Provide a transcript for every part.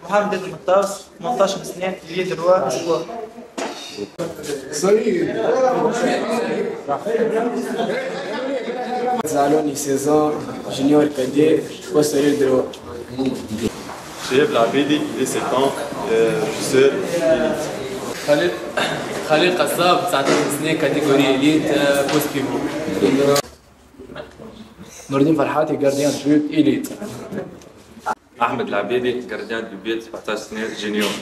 محمد المطاس 18 سنة ليد روا اسبوع. زعلوني سيزون جونيور كادي بوستيريور دروا. شهاب العبيدي لي 7 ans سور إليت. خليل قصاب 19 سنة كاتيجوري إليت بوست بيفو. نور الدين فرحاتي جارديان بوت إليت. أحمد العبيدي جارديان دو بيت 17 سنة جونيور.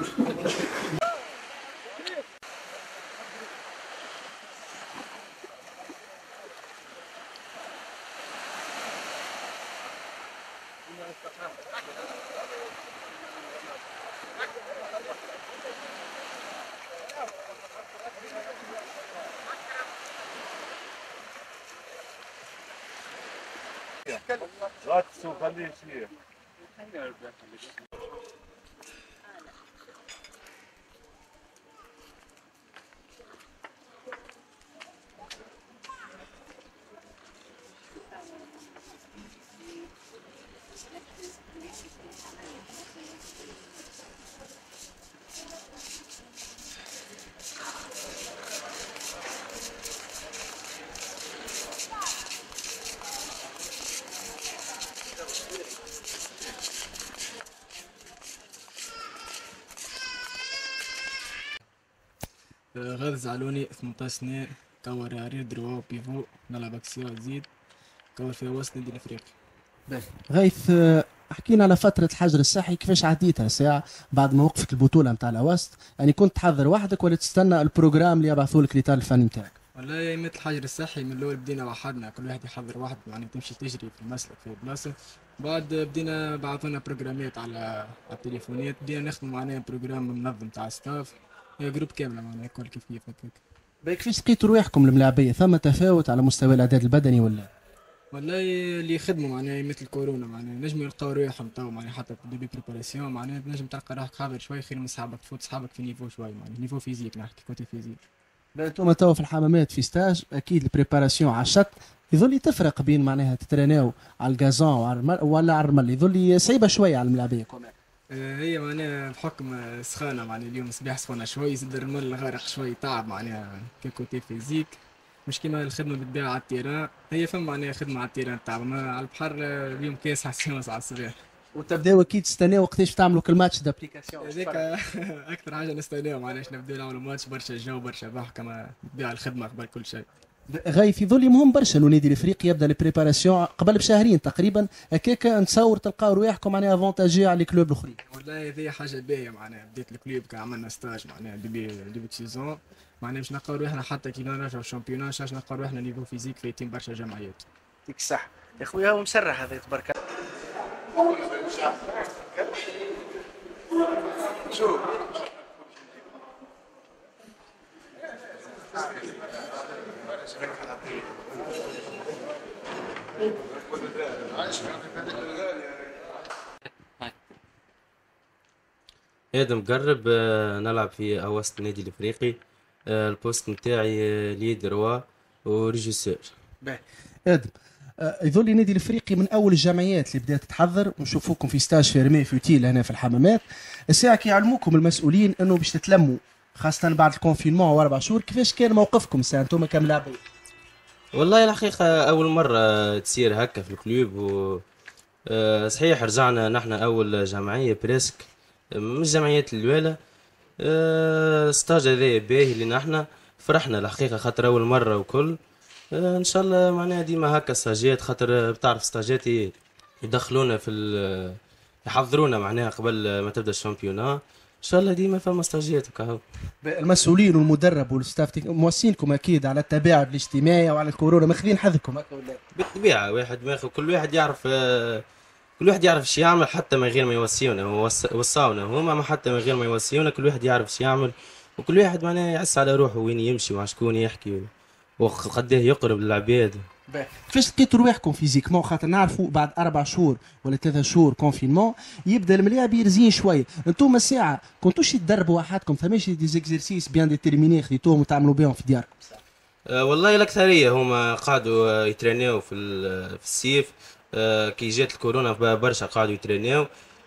غادي زعلوني 18 سنة كور عرير دروا بيفو نلعب اكسيون زيد كور في وسط نادي الافريقي. غيث حكينا على فترة الحجر الصحي كيفاش عديتها ساعة بعد ما وقفت البطولة نتاع الأوسط، يعني كنت تحضر وحدك ولا تستنى البروجرام اللي يبعثوا لك الإطار الفني نتاعك؟ والله مثل الحجر الصحي من الأول بدينا وحدنا كل واحد يحضر وحده، يعني تمشي تجري في المسلك في البلاصة، بعد بدينا بعثونا بروجرامات على التليفونات، بدينا نخدموا معناها بروجرام منظم تاع ستاف جروب كاملة معناها الكل كيف هكاك. كيفاش لقيتوا رواحكم الملاعبية؟ ثم تفاوت على مستوى الإعداد البدني ولا؟ والله اللي يخدموا معناها مثل كورونا معناها نجموا يلقاو رواحهم تو معناها حتى في ديبي بريباراسيون معناها تنجم تلقى روحك حاضر شوي خير من صحابك، تفوت صحابك في نيفو شوي معناها نيفو فيزيك نحكي كوتي فيزيك. انتم توا في الحمامات في ستاج اكيد البريباراسيون على الشط يظل تفرق بين معناها تتريناو على الجازون ولا على الرمل، يظل صعيبه شويه على الملاعبيه كمان. هي معناها بحكم سخانه معناها اليوم صباح سخونه شوي زاد الرمل غارق شوي تعب معناها كوتي فيزيك، مش كيما الخدمه بالطبيعه على التيران، هي فما معناها خدمه على التيران تعب، ما على البحر اليوم كاس حسيمس على الصباح. وتبداو اكيد تستناو وقتاش تعملوا كل ماتش دابليكاسيون؟ هذيك اكثر حاجه نستناو معناش نبداو نعملوا ماتش برشا جو برشا ضحك كما بالطبيعه الخدمه قبل كل شيء. غايث يظل مهم برشا انه نادي الافريقي يبدا البريباراسيون قبل بشهرين تقريبا، هكاك نتصور تلقاو رواحكم معناها افونتاجي على الكلوب الاخرين. والله هذه حاجه باهيه معناها بديت الكلوب كان عملنا ستاج معناها ديبي سيزون معناها باش نلقاو روحنا حتى كي نرجعوا الشامبيون باش نلقاو روحنا نيفو فيزيك فايتين برشا جمعيات. يعطيك الصحة يا خويا ومسرح هذا تبارك الله. شوف ادم قرب نلعب في اوسط النادي الافريقي، البوست نتاعي ليد روا وريجيسور. باهي ادم يظل النادي الافريقي من اول الجمعيات اللي بدات تحضر، ونشوفوكم في ستاج فيرمي فوتيل هنا في الحمامات، الساعه كي يعلموكم المسؤولين انه باش تتلموا خاصه بعد الكونفينمون واربع شهور، كيفاش كان موقفكم الساعه انتم كملاعبين؟ والله الحقيقه اول مره تصير هكا في الكلوب، و صحيح رجعنا نحن اول جمعيه بريسك من الجمعيات الاولى، ستاج هذا باهي اللي نحن فرحنا الحقيقه خاطر اول مره وكل، ان شاء الله معناها ديما هكا ستاجات، خاطر بتعرف ستاجات يدخلونا في يحضرونا معناها قبل ما تبدا الشامبيونا، ان شاء الله ديما فما ستاجات هكا. المسؤولين والمدرب والستاف موصينكم اكيد على التباعد الاجتماعي وعلى الكورونا، ماخذين حذركم هكا ولا؟ بالطبيعه واحد ماخذ، كل واحد يعرف كل واحد يعرف ايش يعمل حتى من غير ما يوصيونا، وصاونا هما ما حتى من غير ما يوصيونا، كل واحد يعرف ايش يعمل، وكل واحد معناها يحس على روحه وين يمشي ومع شكون يحكي وقداه يقرب للعباد. كيفاش لقيتوا رواحكم فيزيكمون؟ خاطر نعرفوا بعد 4 شهور ولا 3 شهور كونفينمون يبدا الملاعب يرزين شويه، انتم الساعه كنتوش تدربوا وحدكم؟ فماش دي زيكزرسيس بيان ديتيرميني خديتوهم وتعملوا بهم في دياركم؟ والله الاكثريه هما قعدوا يترينيو في الصيف، كي جات الكورونا برشا قعدوا يترينيو،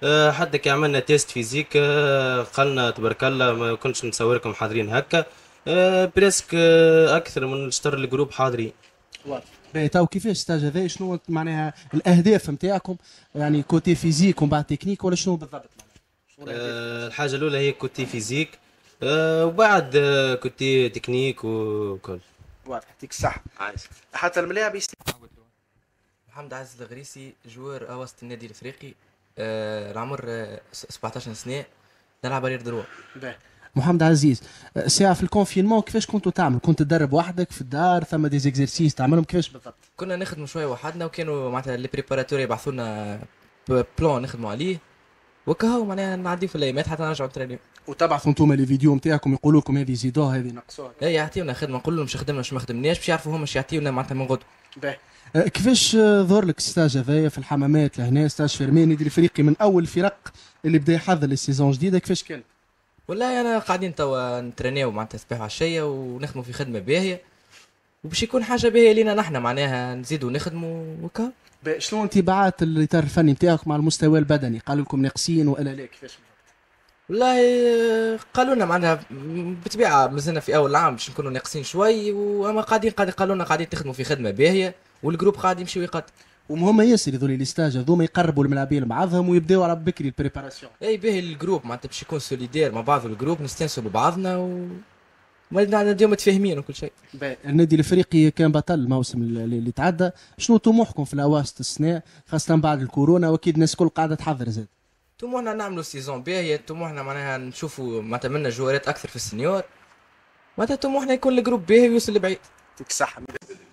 حتى كي عملنا تيست فيزيك قالنا تبارك الله ما كنتش نتصوركم حاضرين هكا. بريسك اكثر من شطر الجروب حاضرين. باهي تو كيفاش ستاج هذا شنو معناها الاهداف نتاعكم يعني كوتي فيزيك ومن بعد تكنيك ولا شنو بالضبط معناها؟ الحاجه الاولى هي كوتي فيزيك وبعد كوتي تكنيك وكل. واضح يعطيك الصحة. حتى الملاعب محمد عز الغريسي جوار وسط النادي الافريقي. العمر 17 سنه، نلعب رير دروا. محمد عزيز ساعة في الكونفينمون كيفاش كنتوا تعمل؟ كنت تدرب وحدك في الدار ثم دي زيكزرسيس تعملهم كيفاش بالضبط؟ كنا نخدموا شويه وحدنا وكانوا معناتها لي بريباراتور يبعثوا لنا بلان نخدموا عليه وكهو معناها نعديو في الايامات حتى نرجعوا نترينيو. وتبعثوا انتم لي فيديو نتاعكم يقولوا لكم هذه زيدوها هذه نقصوها. اي يعطيونا خدمه نقول لهم مش خدمنا مش ما خدمناش باش يعرفوا هما اش يعطيونا معناتها من غدوه. كيفاش ظهر لك الستاج هذايا في الحمامات لهنا ستاج فيرمي نادي الافريقي من اول الفرق اللي بدا يحضر للسيزون جديده كيفاش كان؟ والله انا قاعدين توا نترينيو معناتها صباح وعشيه ونخدموا في خدمه باهيه وباش يكون حاجه باهيه لينا نحنا معناها نزيدوا نخدموا وكا. شنو انطباعات الاطار الفني نتاعك مع المستوى البدني؟ قالوا لكم ناقصين ولا لا كيفاش؟ والله قالوا لنا معناها بطبيعه مازلنا في اول عام باش نكونوا ناقصين شوي واما قالوا لنا قاعدين تخدموا في خدمه باهيه والجروب قاعد يمشي ويقدم. ومهم ياسر يذولي لي ستاج هذوما يقربوا الملاعبين بعضهم ويبداو على بكري البريباراسيون. اي باهي الجروب معناتها باش يكون سوليدير مع بعض الجروب نستانسوا ببعضنا نديو متفاهمين وكل شيء. النادي الافريقي كان بطل الموسم اللي تعدى، شنو طموحكم في الاواسط السنه خاصه بعد الكورونا واكيد الناس الكل قاعده تحضر زاد؟ طموحنا نعملوا سيزون باهيه، طموحنا معناها نشوفوا معناتها منا جوارات اكثر في السنيور، معناتها طموحنا يكون الجروب باهي ويوصل لبعيد. يعطيك الصحة.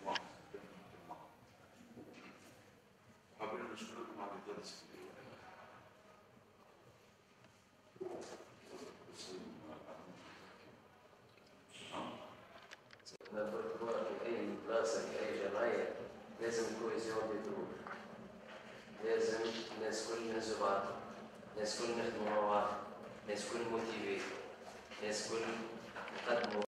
لازم كويزيون دي جروب، لازم الناس كل ينزلوا بعض، الناس كل نخدموا مع بعض، الناس كل موتيفي، الناس كل نقدموا